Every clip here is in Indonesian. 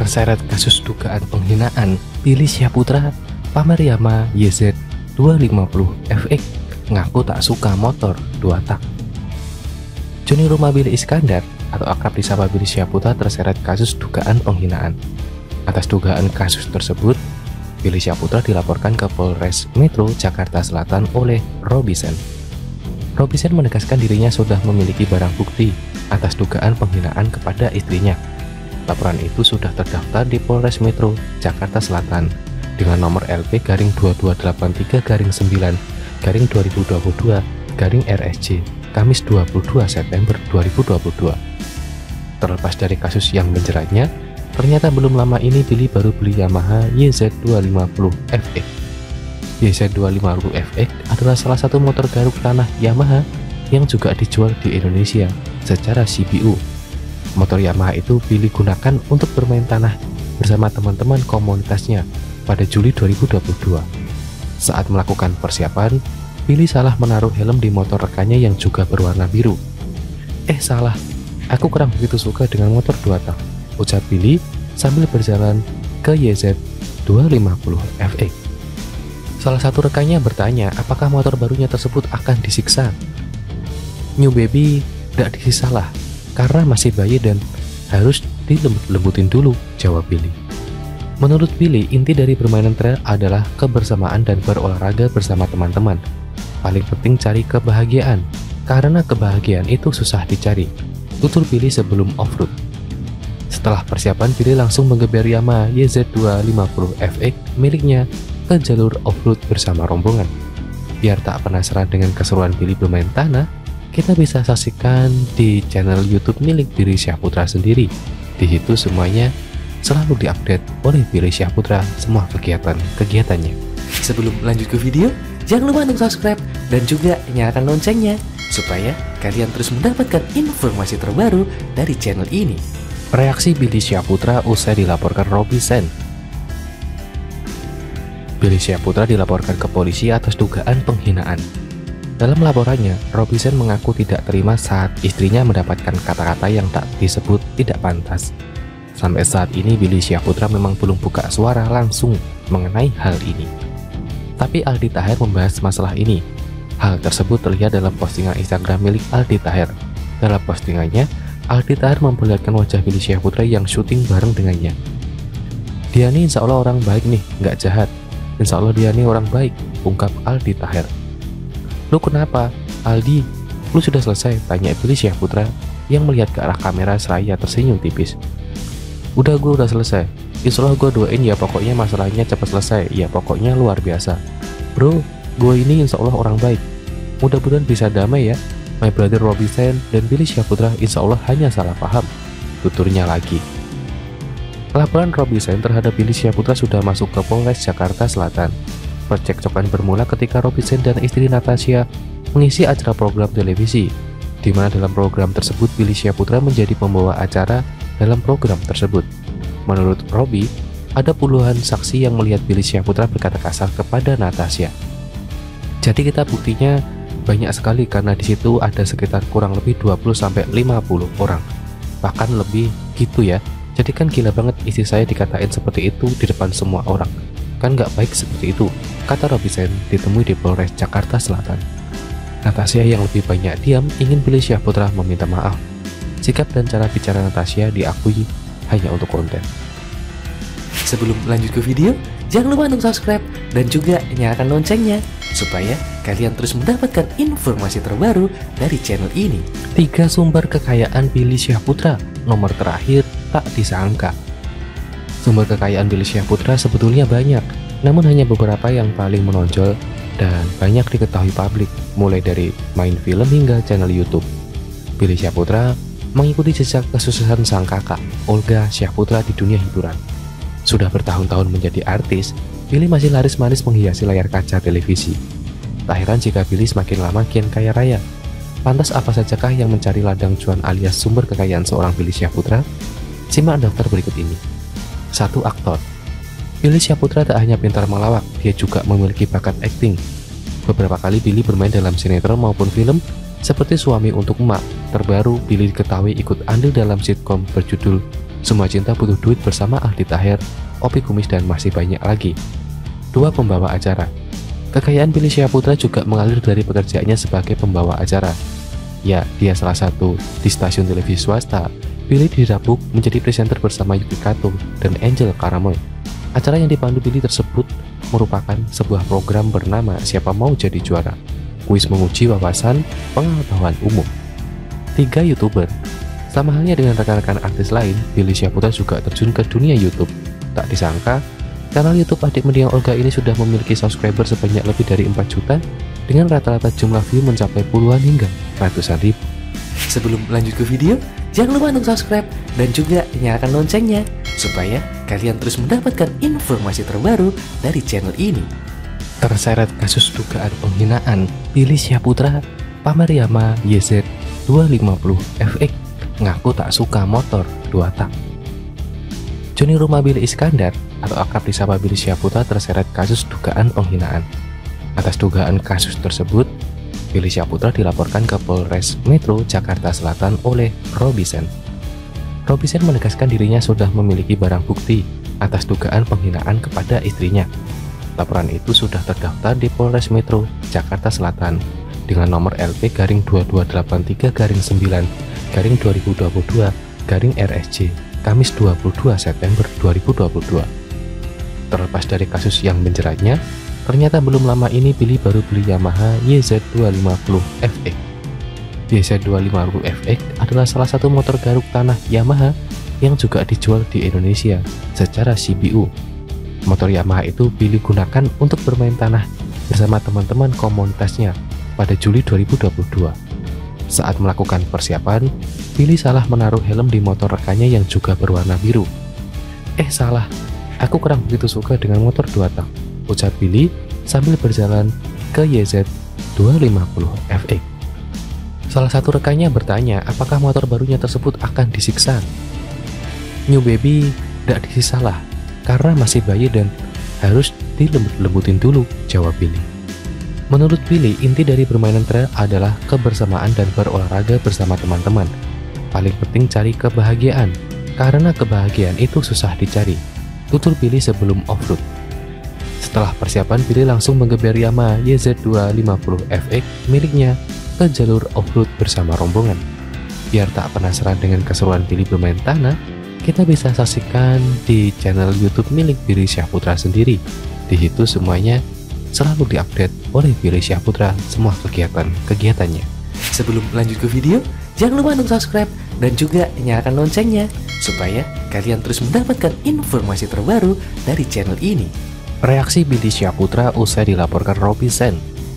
terseret kasus dugaan penghinaan Billy Syahputra, pamer Yamaha YZ250FX ngaku tak suka motor 2 tak. Joni Rumah Billy Iskandar atau akrab disapa Billy Syahputra terseret kasus dugaan penghinaan. Atas dugaan kasus tersebut, Billy Syahputra dilaporkan ke Polres Metro Jakarta Selatan oleh Robisen. Robisen menegaskan dirinya sudah memiliki barang bukti atas dugaan penghinaan kepada istrinya. Laporan itu sudah terdaftar di Polres Metro Jakarta Selatan dengan nomor LP-22-9-2022-RSJ Kamis 22 September 2022. Terlepas dari kasus yang menjeratnya, ternyata belum lama ini Billy baru beli Yamaha YZ250FX. YZ250FX adalah salah satu motor garuk tanah Yamaha yang juga dijual di Indonesia secara CBU. Motor Yamaha itu Billy gunakan untuk bermain tanah bersama teman-teman komunitasnya pada Juli 2022. Saat melakukan persiapan, Billy salah menaruh helm di motor rekannya yang juga berwarna biru. Salah, aku kurang begitu suka dengan motor 2 tak, ucap Billy sambil berjalan ke YZ250FX. Salah satu rekannya bertanya apakah motor barunya tersebut akan disiksa. New baby, tidak disiksa lah, karena masih bayi dan harus dilembut-lembutin dulu, jawab Billy. Menurut Billy, inti dari permainan trail adalah kebersamaan dan berolahraga bersama teman-teman. Paling penting cari kebahagiaan, karena kebahagiaan itu susah dicari, tutur Billy sebelum off-road. Setelah persiapan, Billy langsung menggeber Yamaha YZ250FX miliknya ke jalur off-road bersama rombongan. Biar tak penasaran dengan keseruan Billy bermain tanah, kita bisa saksikan di channel YouTube milik Billy Syahputra sendiri. Di situ semuanya selalu diupdate oleh Billy Syahputra semua kegiatannya. Sebelum lanjut ke video, jangan lupa untuk subscribe dan juga nyalakan loncengnya supaya kalian terus mendapatkan informasi terbaru dari channel ini. Reaksi Billy Syahputra usai dilaporkan Robisen. Billy Syahputra dilaporkan ke polisi atas dugaan penghinaan. Dalam laporannya, Robisen mengaku tidak terima saat istrinya mendapatkan kata-kata yang tak disebut tidak pantas. Sampai saat ini Billy Syahputra memang belum buka suara langsung mengenai hal ini. Tapi Aldi Taher membahas masalah ini. Hal tersebut terlihat dalam postingan Instagram milik Aldi Taher. Dalam postingannya, Aldi Taher memperlihatkan wajah Billy Syahputra yang syuting bareng dengannya. Dia nih insya Allah orang baik nih, nggak jahat. Insya Allah dia nih orang baik, ungkap Aldi Taher. Lu kenapa, Aldi? Lu sudah selesai? Tanya Billy Syahputra yang melihat ke arah kamera seraya tersenyum tipis. Udah, gue udah selesai. Insya Allah gue doain ya, pokoknya masalahnya cepat selesai. Ya pokoknya luar biasa. Bro, gue ini insya Allah orang baik. Mudah-mudahan bisa damai ya. My brother Robisen dan Billy Syahputra insya Allah hanya salah paham, tuturnya lagi. Laporan Robisen terhadap Billy Syahputra sudah masuk ke Polres Jakarta Selatan. Percekcokan bermula ketika Robisen dan istri Natasha mengisi acara program televisi, di mana dalam program tersebut Billy Syahputra menjadi pembawa acara dalam program tersebut. Menurut Robby, ada puluhan saksi yang melihat Billy Syahputra berkata kasar kepada Natasha. Jadi kita buktinya banyak sekali karena di situ ada sekitar kurang lebih 20-50 orang, bahkan lebih gitu ya. Jadi kan gila banget istri saya dikatain seperti itu di depan semua orang. Kan nggak baik seperti itu, kata Robisen ditemui di Polres Jakarta Selatan. Natasha yang lebih banyak diam ingin Billy Syahputra meminta maaf. Sikap dan cara bicara Natasha diakui hanya untuk konten. Sebelum lanjut ke video, jangan lupa untuk subscribe dan juga nyalakan loncengnya supaya kalian terus mendapatkan informasi terbaru dari channel ini. 3 sumber kekayaan Billy Syahputra, nomor terakhir tak disangka. Sumber kekayaan Billy Syahputra sebetulnya banyak, namun hanya beberapa yang paling menonjol dan banyak diketahui publik, mulai dari main film hingga channel YouTube. Billy Syahputra mengikuti jejak kesuksesan sang kakak, Olga Syahputra di dunia hiburan. Sudah bertahun-tahun menjadi artis, Billy masih laris-manis menghiasi layar kaca televisi. Tak heran jika Billy semakin lama kian kaya raya. Lantas apa sajakah yang mencari ladang cuan alias sumber kekayaan seorang Billy Syahputra? Simak daftar berikut ini. 1. Aktor. Billy Syahputra tak hanya pintar melawak, dia juga memiliki bakat akting. Beberapa kali Billy bermain dalam sinetron maupun film seperti Suami untuk Emak. Terbaru, Billy diketahui ikut andil dalam sitkom berjudul Semua Cinta Butuh Duit bersama Aldi Taher, Opi Kumis, dan masih banyak lagi. Dua pembawa acara. Kekayaan Billy Syahputra juga mengalir dari pekerjaannya sebagai pembawa acara. Ya, dia salah satu di stasiun televisi swasta. Billy didapuk menjadi presenter bersama Yuki Kato dan Angel Karamoy. Acara yang dipandu Billy tersebut merupakan sebuah program bernama Siapa Mau Jadi Juara, kuis menguji wawasan pengetahuan umum. 3 YouTuber. Sama halnya dengan rekan-rekan artis lain, Billy Syahputra juga terjun ke dunia YouTube. Tak disangka, kanal YouTube adik mendiang Olga ini sudah memiliki subscriber sebanyak lebih dari 4 juta dengan rata-rata jumlah view mencapai puluhan hingga ratusan ribu. Sebelum lanjut ke video, jangan lupa untuk subscribe dan juga nyalakan loncengnya supaya kalian terus mendapatkan informasi terbaru dari channel ini. Terseret kasus dugaan penghinaan, Billy Syahputra pamer Yamaha YZ 250 FX ngaku tak suka motor 2 tak. Joni Rumah Billy Iskandar atau akrab disapa Billy Syahputra terseret kasus dugaan penghinaan. Atas dugaan kasus tersebut, Billy Syahputra dilaporkan ke Polres Metro Jakarta Selatan oleh Robisen. Robisen menegaskan dirinya sudah memiliki barang bukti atas dugaan penghinaan kepada istrinya. Laporan itu sudah terdaftar di Polres Metro Jakarta Selatan dengan nomor LP-9-223-9/2022-RSJ Kamis 22 September 2022. Terlepas dari kasus yang menjeratnya, ternyata belum lama ini Billy baru beli Yamaha YZ250 FX. YZ250 FX adalah salah satu motor garuk tanah Yamaha yang juga dijual di Indonesia secara CBU. Motor Yamaha itu Billy gunakan untuk bermain tanah bersama teman-teman komunitasnya pada Juli 2022. Saat melakukan persiapan, Billy salah menaruh helm di motor rekannya yang juga berwarna biru. Salah, aku kurang begitu suka dengan motor 2 tak, ucap Billy sambil berjalan ke YZ250 FX. Salah satu rekannya bertanya apakah motor barunya tersebut akan disiksa. New baby, tidak disiksa lah, karena masih bayi dan harus dilembut-lembutin dulu, jawab Billy. Menurut Billy, inti dari permainan trail adalah kebersamaan dan berolahraga bersama teman-teman. Paling penting cari kebahagiaan, karena kebahagiaan itu susah dicari, tutur Billy sebelum off-road. Setelah persiapan, Billy langsung menggeber Yamaha YZ250 FX miliknya ke jalur off-road bersama rombongan. Biar tak penasaran dengan keseruan Billy bermain tanah, kita bisa saksikan di channel YouTube milik Billy Syahputra sendiri. Di situ semuanya selalu diupdate oleh Billy Syahputra semua kegiatannya. Sebelum lanjut ke video, jangan lupa untuk subscribe dan juga nyalakan loncengnya supaya kalian terus mendapatkan informasi terbaru dari channel ini. Reaksi Billy Syahputra usai dilaporkan Robisen.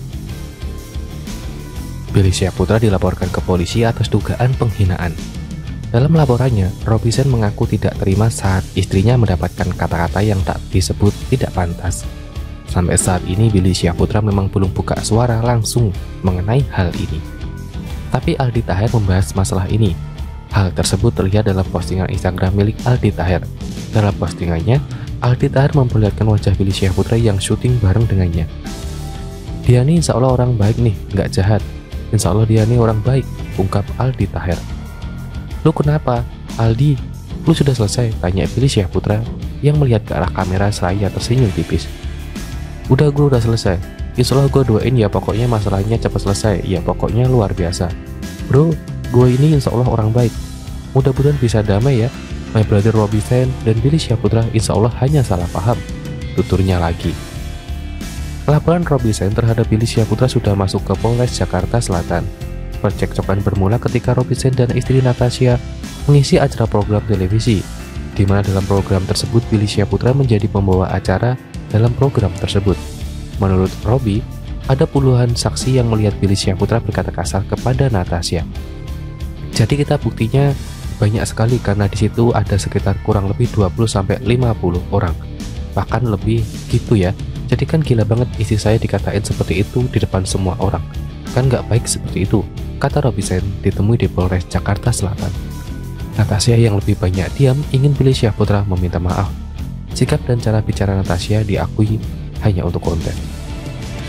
Billy Syahputra dilaporkan ke polisi atas dugaan penghinaan. Dalam laporannya, Robisen mengaku tidak terima saat istrinya mendapatkan kata-kata yang tak disebut tidak pantas. Sampai saat ini Billy Syahputra memang belum buka suara langsung mengenai hal ini. Tapi Aldi Taher membahas masalah ini. Hal tersebut terlihat dalam postingan Instagram milik Aldi Taher. Dalam postingannya, Aldi Taher memperlihatkan wajah Billy Syahputra yang syuting bareng dengannya. Dia nih insya Allah orang baik nih, nggak jahat. Insya Allah dia nih orang baik, ungkap Aldi Taher. Lu kenapa, Aldi? Lu sudah selesai? Tanya Billy Syahputra yang melihat ke arah kamera seraya tersenyum tipis. Udah, gue udah selesai. Insya Allah gue doain ya, pokoknya masalahnya cepat selesai. Ya pokoknya luar biasa. Bro, gue ini insya Allah orang baik. Mudah-mudahan bisa damai ya. My brother Robisen dan Billy Syahputra insya Allah hanya salah paham, tuturnya lagi. Laporan Robisen terhadap Billy Syahputra sudah masuk ke Polres Jakarta Selatan. Percekcokan bermula ketika Robisen dan istri Natasha mengisi acara program televisi, di mana dalam program tersebut Billy Syahputra menjadi pembawa acara dalam program tersebut. Menurut Robby, ada puluhan saksi yang melihat Billy Syahputra berkata kasar kepada Natasha. Jadi kita buktinya banyak sekali karena di situ ada sekitar kurang lebih 20-50 orang, bahkan lebih gitu ya. Jadi kan gila banget istri saya dikatain seperti itu di depan semua orang, kan nggak baik seperti itu, kata Robisen ditemui di Polres Jakarta Selatan. Natasha yang lebih banyak diam ingin Billy Syahputra meminta maaf. Sikap dan cara bicara Natasha diakui hanya untuk konten.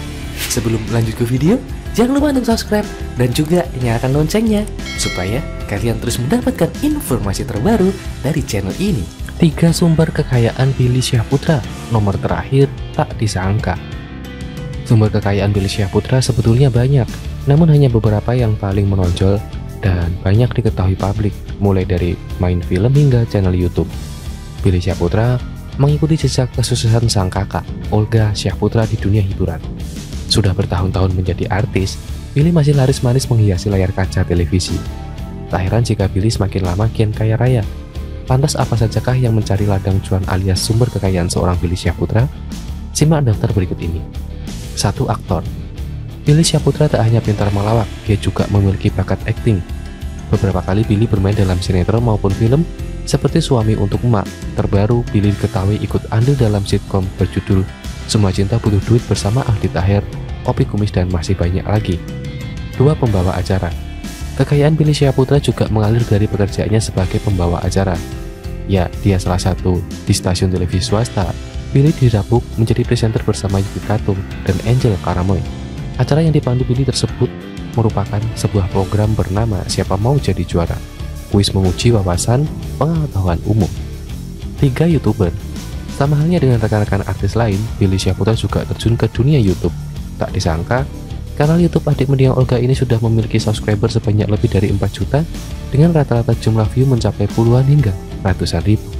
Sebelum lanjut ke video, jangan lupa untuk subscribe dan juga nyalakan loncengnya supaya kalian terus mendapatkan informasi terbaru dari channel ini. 3 sumber kekayaan Billy Syahputra, nomor terakhir tak disangka. Sumber kekayaan Billy Syahputra sebetulnya banyak, namun hanya beberapa yang paling menonjol dan banyak diketahui publik, mulai dari main film hingga channel YouTube. Billy Syahputra mengikuti jejak kesuksesan sang kakak, Olga Syahputra, di dunia hiburan. Sudah bertahun-tahun menjadi artis, Billy masih laris-manis menghiasi layar kaca televisi. Tak heran jika Billy semakin lama kian kaya raya. Lantas apa sajakah yang mencari ladang cuan alias sumber kekayaan seorang Billy Syahputra? Simak daftar berikut ini. 1. Aktor. Billy Syahputra tak hanya pintar melawak, dia juga memiliki bakat akting. Beberapa kali Billy bermain dalam sinetron maupun film, seperti Suami Untuk Emak. Terbaru, Billy diketahui ikut andil dalam sitkom berjudul Semua Cinta Butuh Duit bersama Aldi Taher, Opi Kumis, dan masih banyak lagi. 2. Pembawa acara. Kekayaan Billy Syahputra juga mengalir dari pekerjaannya sebagai pembawa acara. Ya, dia salah satu di stasiun televisi swasta. Billy didapuk menjadi presenter bersama Yuki Katung dan Angel Karamoy. Acara yang dipandu Billy tersebut merupakan sebuah program bernama Siapa Mau Jadi Juara, kuis menguji wawasan pengetahuan umum. 3. YouTuber. Sama halnya dengan rekan-rekan artis lain, Billy Syahputra juga terjun ke dunia YouTube. Tak disangka, kanal YouTube adik mendiang Olga ini sudah memiliki subscriber sebanyak lebih dari 4 juta dengan rata-rata jumlah view mencapai puluhan hingga ratusan ribu.